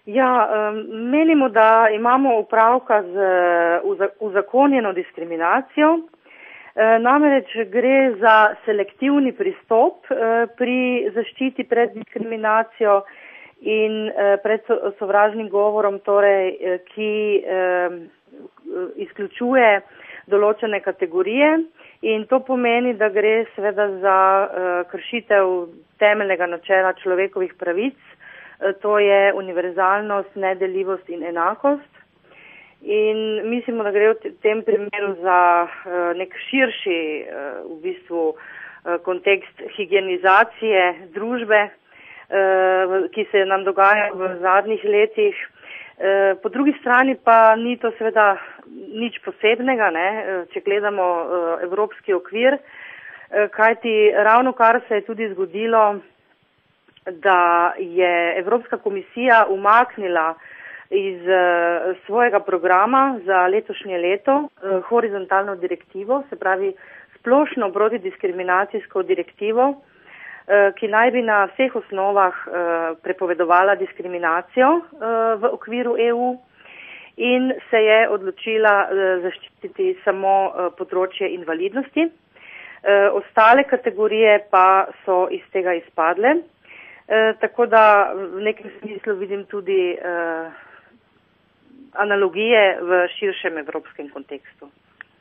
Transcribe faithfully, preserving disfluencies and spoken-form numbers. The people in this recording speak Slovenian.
Ja, menimo, da imamo upravka z uzakonjeno diskriminacijo. Namreč gre za selektivni pristop pri zaščiti pred diskriminacijo in pred sovražnim govorom, torej, ki izključuje določene kategorije, in to pomeni, da gre seveda za kršitev temeljnega načela človekovih pravic, to je univerzalnost, nedeljivost in enakost. In mislimo, da gre v tem primeru za nek širši v bistvu kontekst higienizacije družbe, ki se nam dogaja v zadnjih letih. Po drugi strani pa ni to seveda nič posebnega, ne, če gledamo evropski okvir, kajti ravno kar se je tudi zgodilo, da je Evropska komisija umaknila iz svojega programa za letošnje leto horizontalno direktivo, se pravi splošno protidiskriminacijsko direktivo, ki naj bi na vseh osnovah prepovedovala diskriminacijo v okviru E U in se je odločila zaščititi samo področje invalidnosti. Ostale kategorije pa so iz tega izpadle. Tako da v nekem smislu vidim tudi analogije v širšem evropskem kontekstu.